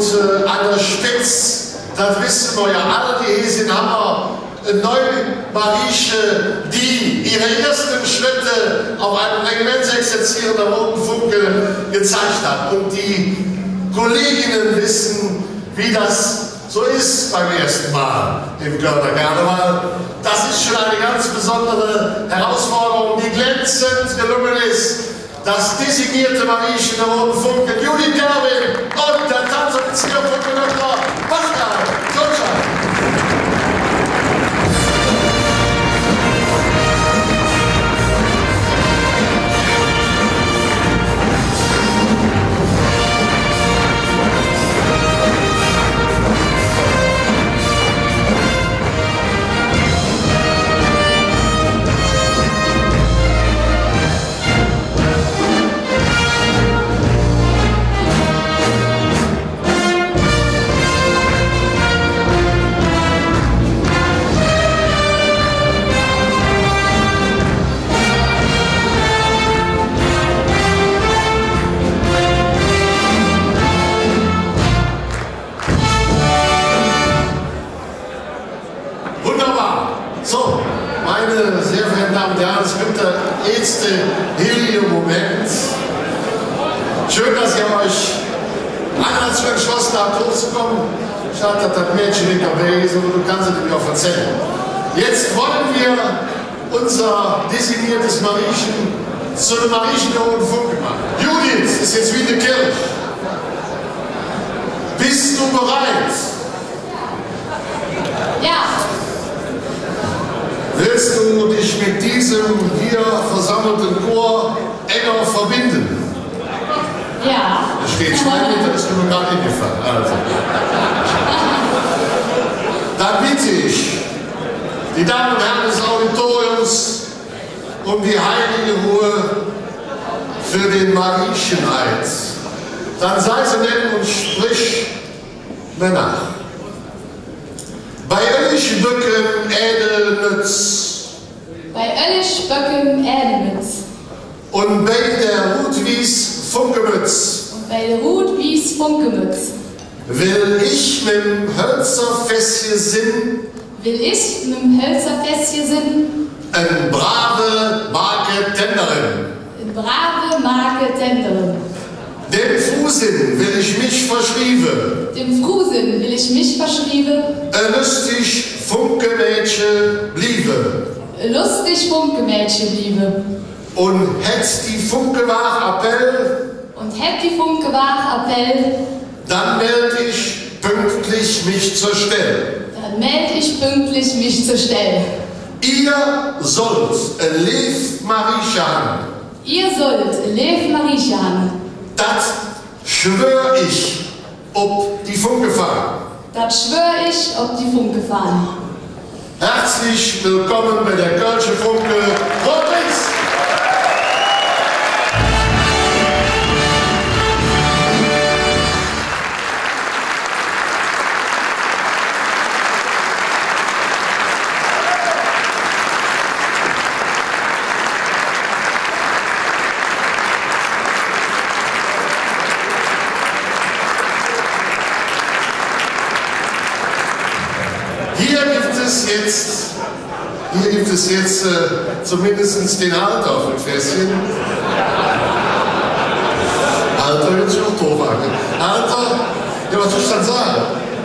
an der Spitze, das wissen wir ja alle, die hier sind, haben wir eine neue Marieche, die ihre ersten Schritte auf einem Regimentsexerzier der Roten Funke gezeigt hat. Und die Kolleginnen wissen, wie das so ist beim ersten Mal im Kölner Karneval. Das ist schon eine ganz besondere Herausforderung, die glänzend gelungen ist. Das designierte Mariechen der Roten Funke, Judith Gerwin und der Tanzoffizier Funke-Doktor Pascal Totschak. Schön, dass ihr euch einmal dazu entschlossen habt, hochzukommen. Schade, dass das Mädchen nicht dabei ist, aber du kannst es mir auch erzählen. Jetzt wollen wir unser designiertes Mariechen zu einem Mariechen der Roten Funke machen. Judith ist jetzt wie eine Kirche. Bist du bereit? Ja. Willst du dich mit diesem hier versammelten Chor enger verbinden? Ja. Da steht 2 Meter, ist mir gerade hingefallen. Also. Dann bitte ich die Damen und Herren des Auditoriums um die heilige Ruhe für den Mariecheneid. Dann sei so nett und sprich mir nach. Bei Oellichböcken Ädelmütz. Bei Oellichböcken Ädelmütz. Und bei der Rudwies Funkemütz. Und bei der Rudwies Funkemütz. Will ich mit dem Hölzerfässchen sinn. Will ich mit dem Hölzerfässchen sinn. Eine brave Marketenderin. Eine brave Marketenderin. Dem Fusin will ich mich verschriebe. Dem Frusin will ich mich verschriebe. Lustig Funkemädchen bliebe. Lustig Funkemädchen bliebe. Und hätt die Funke wach Appell. Und hätt die Funke wach Appell. Dann meld ich pünktlich mich zur Stelle. Dann meld ich pünktlich mich zur Stelle. Ihr sollt Lev Mariechen. Ihr sollt Lev Mariechen. Das schwör ich, ob die Funke fahren. Das schwör ich, ob die Funke fahren. Herzlich willkommen bei der Kölsche Funke Rot-Links. Hier gibt es jetzt zumindest den Halter auf dem Fässchen. Halter hört sich auch doof an. Halter, ja, was soll ich dann sagen?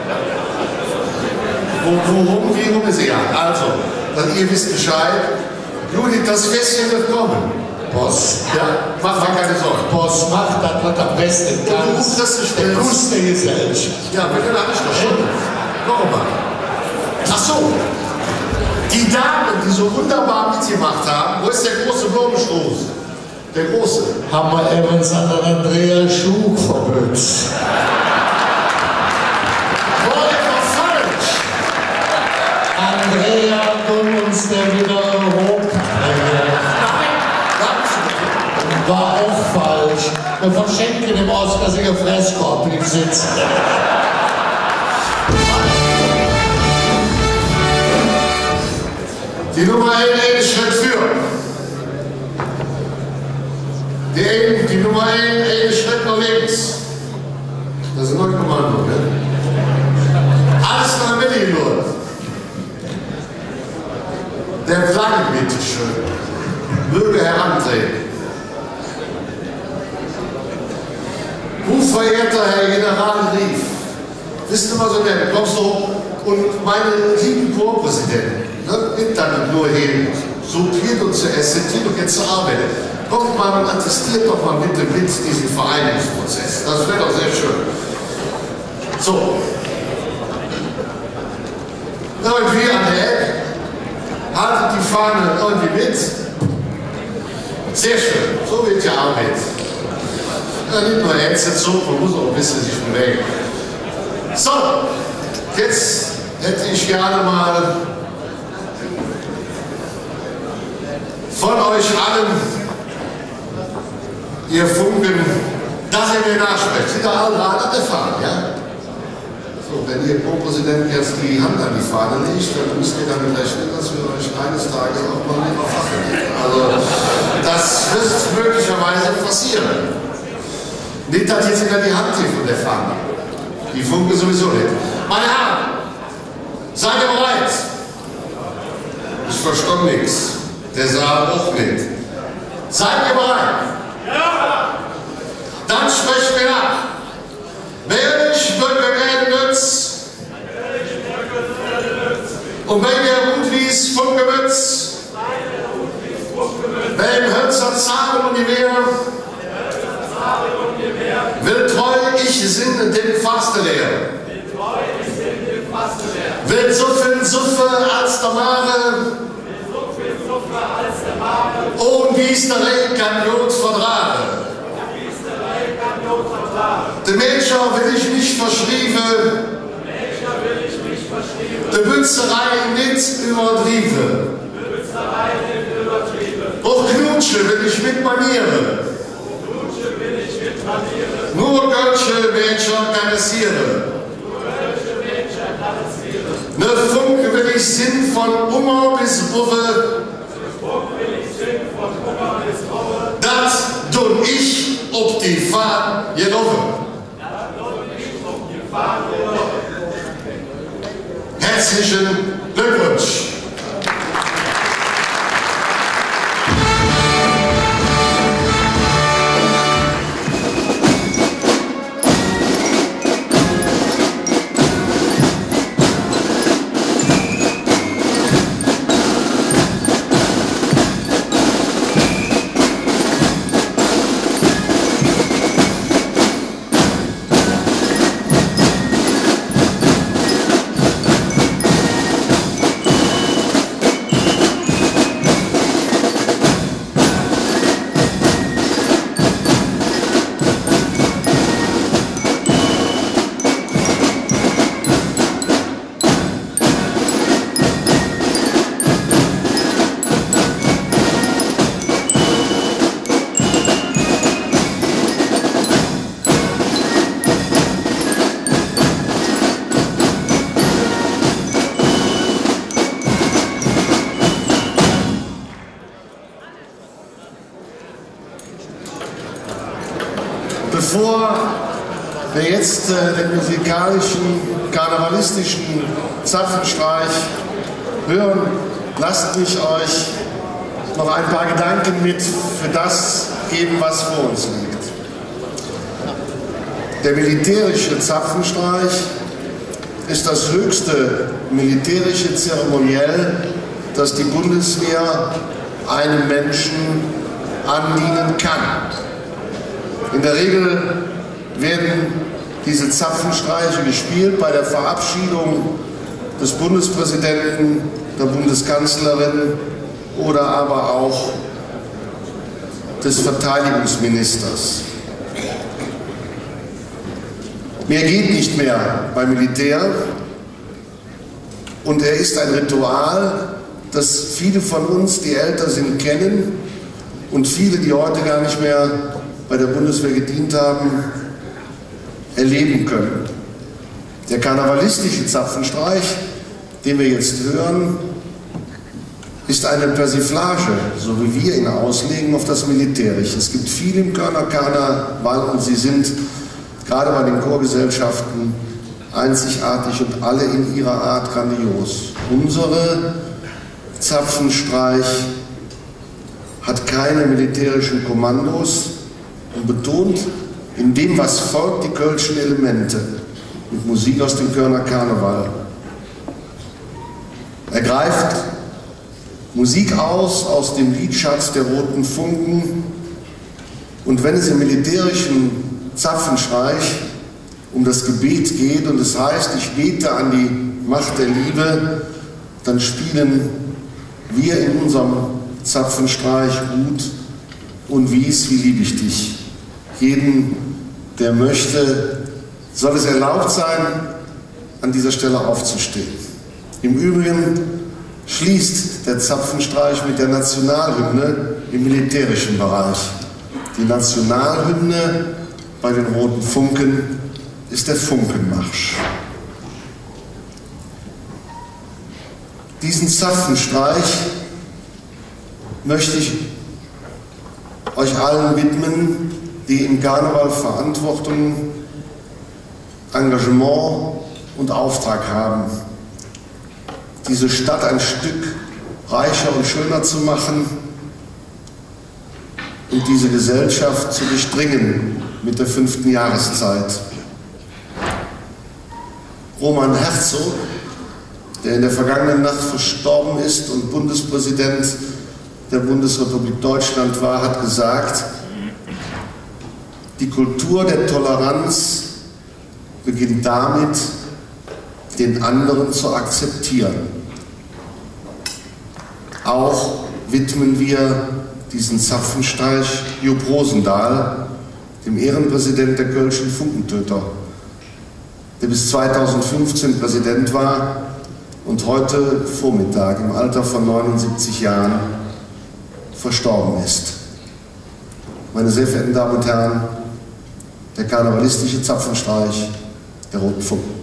Wie rum ist egal. Also, dann ihr wisst Bescheid. Judith, das Fässchen wird kommen. Boss, ja, mach keine Sorgen. Boss, mach das, was am besten kannst. Der Kuss der Gesellschaft. Ja, wir können alles doch schon. Nochmal. Ach so. Die Damen, die so wunderbar mitgemacht haben, wo ist der große Blumenstoß? Der große. Hammer Evans an der Andrea Schug verbützt. War etwa falsch? Andrea und uns der wieder Europa. War auch falsch. Wir verschenken dem Oscar-Sieger Fresskorb im Sitz. Die Nummer 1 Schritt für. Die Nummer 1 Schritt nach links. Das ist ein neues Kommando, ne? Alles nach Berlin nur. Der Flagge, bitteschön. Möge herantreten. Hochverehrter Herr General Rief, wisst ihr mal so nett, kommst du und meine lieben Chorpräsidenten, ne, nimmt dann nur hin, sortiert und zitiert und jetzt zur Arbeit. Kommt mal und attestiert doch mal bitte mit diesen Vereinigungsprozess. Das wäre doch sehr schön. So. Irgendwie an der Ecke. Haltet die Fahne irgendwie mit. Sehr schön. So wird die Arbeit. Ja, nicht nur Headset-Zug, man muss auch ein bisschen sich bewegen. So. Jetzt hätte ich gerne mal von euch allen ihr Funken, dass ihr mir nachsprecht. Sind da alle an der Fahne, ja? So, wenn ihr Pro-Präsident jetzt die Hand an die Fahne legt, dann müsst ihr damit rechnen, dass wir euch eines Tages auch mal mit auf Wache legen. Also, das wird möglicherweise passieren. Nicht, dass jetzt sogar die Hand hier von der Fahne. Die Funke sowieso nicht. Meine Herren, seid ihr bereit? Ich verstand nichts. Der Saal auch nicht. Seid ihr bereit? Ja! Dann sprecht mir nach. Wer ich Böcke und wenn der Rundwies Funkewitz, wer im Hölzer Zahlen und die Wehr, will treu ich sinne dem Faste leer. Will so viel Suffe als der Mare, und wie es der Reh kann Jod vertragen. Der Mädchen will ich mich verschrieben, der Bützerei nicht übertrieben. Auch Knutsche will ich mit Manieren, nur Gölsche Mädchen kann es hier. Ne Funke will ich Sinn von Hummer bis Buffe, das tun ich ob die Fahne gelaufen. Herzlichen Glückwunsch! Bevor wir jetzt den musikalischen, karnevalistischen Zapfenstreich hören, lasst mich euch noch ein paar Gedanken mit für das geben, was vor uns liegt. Der militärische Zapfenstreich ist das höchste militärische Zeremoniell, das die Bundeswehr einem Menschen andienen kann. In der Regel werden diese Zapfenstreiche gespielt bei der Verabschiedung des Bundespräsidenten, der Bundeskanzlerin oder aber auch des Verteidigungsministers. Mehr geht nicht mehr beim Militär und er ist ein Ritual, das viele von uns, die älter sind, kennen und viele, die heute gar nicht mehr bei der Bundeswehr gedient haben, erleben können. Der karnevalistische Zapfenstreich, den wir jetzt hören, ist eine Persiflage, so wie wir ihn auslegen, auf das Militärische. Es gibt viele im Kölner Karneval und sie sind gerade bei den Chorgesellschaften, einzigartig und alle in ihrer Art grandios. Unsere Zapfenstreich hat keine militärischen Kommandos und betont in dem, was folgt, die kölschen Elemente mit Musik aus dem Kölner Karneval. Er greift Musik aus dem Liedschatz der Roten Funken, und wenn es im militärischen Zapfenstreich um das Gebet geht und es heißt, ich bete an die Macht der Liebe, dann spielen wir in unserem Zapfenstreich Gut und Wies, wie lieb ich dich. Jeden, der möchte, soll es erlaubt sein, an dieser Stelle aufzustehen. Im Übrigen schließt der Zapfenstreich mit der Nationalhymne im militärischen Bereich. Die Nationalhymne bei den Roten Funken ist der Funkenmarsch. Diesen Zapfenstreich möchte ich euch allen widmen, die im Karneval Verantwortung, Engagement und Auftrag haben, diese Stadt ein Stück reicher und schöner zu machen und diese Gesellschaft zu durchdringen mit der 5. Jahreszeit. Roman Herzog, der in der vergangenen Nacht verstorben ist und Bundespräsident der Bundesrepublik Deutschland war, hat gesagt, die Kultur der Toleranz beginnt damit, den anderen zu akzeptieren. Auch widmen wir diesen Zapfenstreich Jupp Rosendahl, dem Ehrenpräsident der Kölschen Funkentöter, der bis 2015 Präsident war und heute Vormittag im Alter von 79 Jahren verstorben ist. Meine sehr verehrten Damen und Herren, der karnevalistische Zapfenstreich der Roten Funken.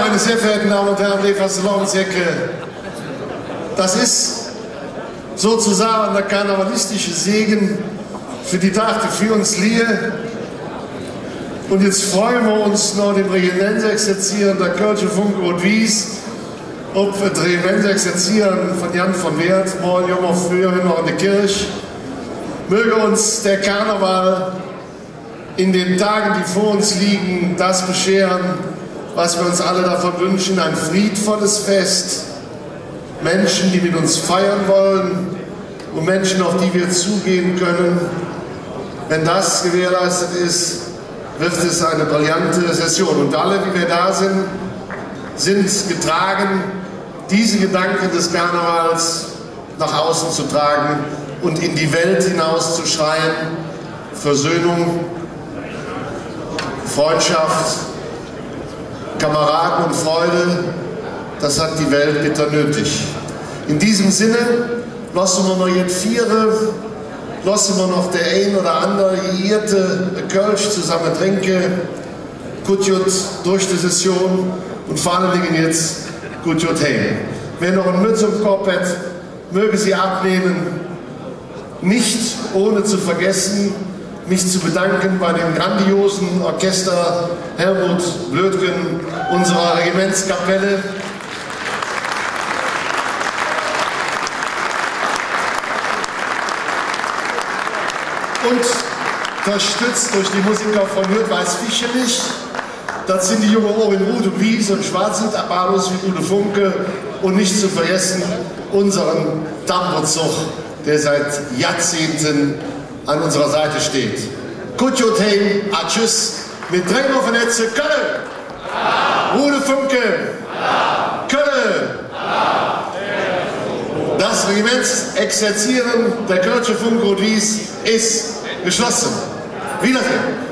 meine sehr verehrten Damen und Herren, lieve Salonsjacke, das ist sozusagen der karnevalistische Segen für die Tage für uns Lier. Und jetzt freuen wir uns noch den Regimentsexerzieren der Kölsche Funke und Wies, ob das Regimentsexerzieren von Jan von Wert, morgen Jungen früher noch in der Kirche. Möge uns der Karneval in den Tagen, die vor uns liegen, das bescheren, was wir uns alle davon wünschen, ein friedvolles Fest. Menschen, die mit uns feiern wollen und Menschen, auf die wir zugehen können. Wenn das gewährleistet ist, wird es eine brillante Session. Und alle, wie wir da sind, sind getragen, diese Gedanken des Karnevals nach außen zu tragen und in die Welt hinaus zu schreien. Versöhnung, Freundschaft, Kameraden und Freude, das hat die Welt bitter nötig. In diesem Sinne lassen wir noch jetzt lassen wir noch der ein oder andere geirrte Kölsch zusammen trinken. Gut durch die Session und vor allen Dingen jetzt gut heim. Wer noch ein Mütze im Kopf hat, möge sie abnehmen. Nicht ohne zu vergessen, mich zu bedanken bei dem grandiosen Orchester Helmut Blödgen unserer Regimentskapelle. Und unterstützt durch die Musiker von Hürth-Weiß Fischelich. Das sind die jungen Ohren Ude Wies und Schwarzend, Abalos wie Ude Funke. Und nicht zu vergessen unseren Tambozug, der seit Jahrzehnten an unserer Seite steht. Kutjot heim, tschüss, mit Drängen auf den Netze, Kölle! Ude Funke! Kölle! Das Regimentsexerzieren der Kölsche Funke und Wies ist geschlossen. Wiedersehen!